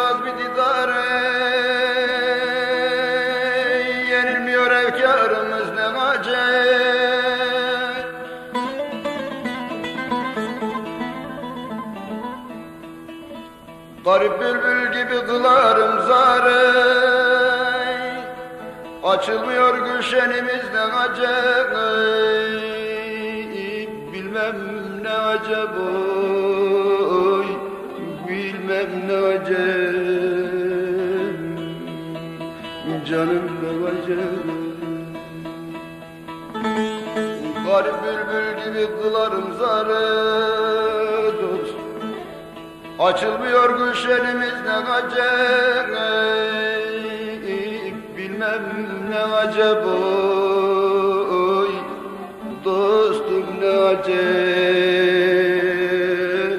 az bir didare, yenilmiyor efkarımız ne acep. Garip bülbül gibi kılarım zare, açılmıyor gülşenimiz ne acep. Bilmem ne acep oy, bilmem ne acep, canım ne acep. Garip bülbül gibi kılarım zare dost, açılmıyor gülşenimiz ne acep. Bilmem ne acep oy, dostum ne acep,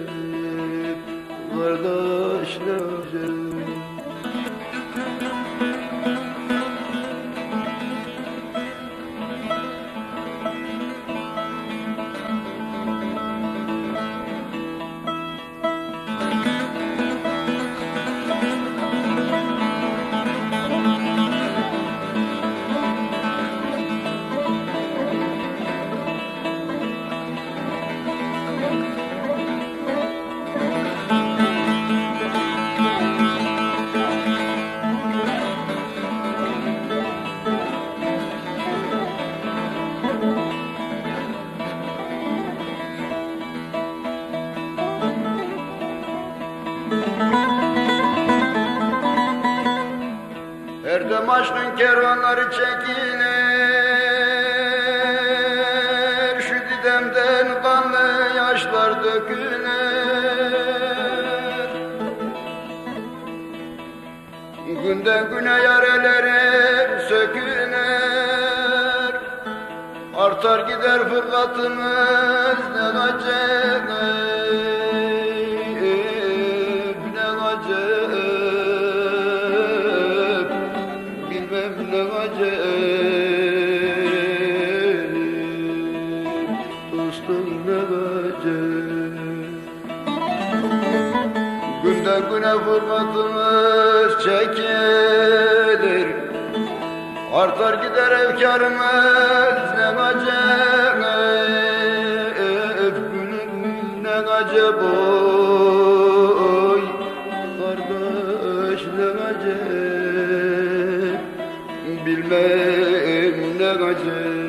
kardeş ne acep. Her dem aşkın kervanları çekilir, şu didemden kanlı yaşlar dökülür. Günden güne yarelerim sökülür, artar gider fırkatımız ne acep, ne acep. Ne acep, dostum ne acep. Günden güne fırkatımız çekilir, artar gider efkarımız ne acep. Gülüm ne acep oy, kardeş ne acep, bilmem ne acep.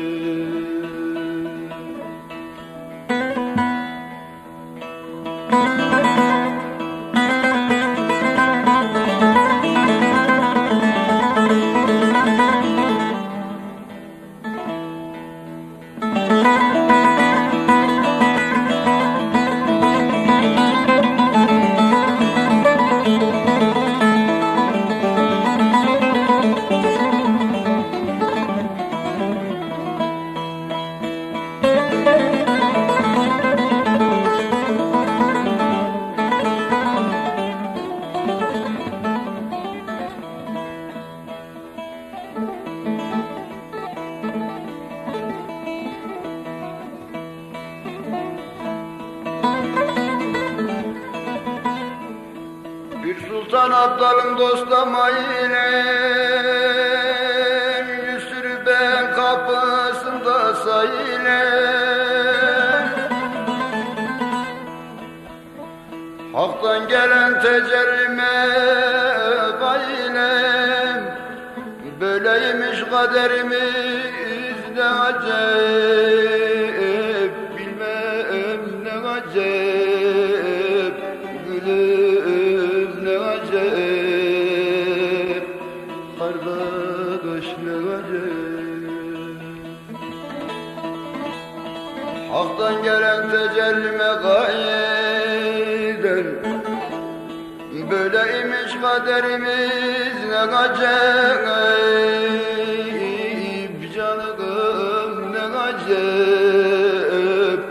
Bir sultan abdalım dostama ile, yüz sürü ben kapısında sayile. Hak'tan gelen tecerrime gaylem, böyleymiş kaderimiz ne acep, bilmem ne acep, gülüm ne acep, kardeş ne acep. Hak'tan gelen tecellime gayeden, böyleymiş kaderimiz ne acep, canım ne acep,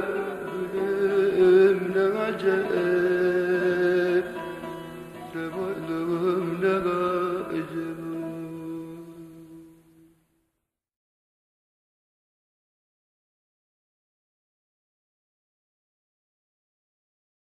gülüm ne acep, sevdiğim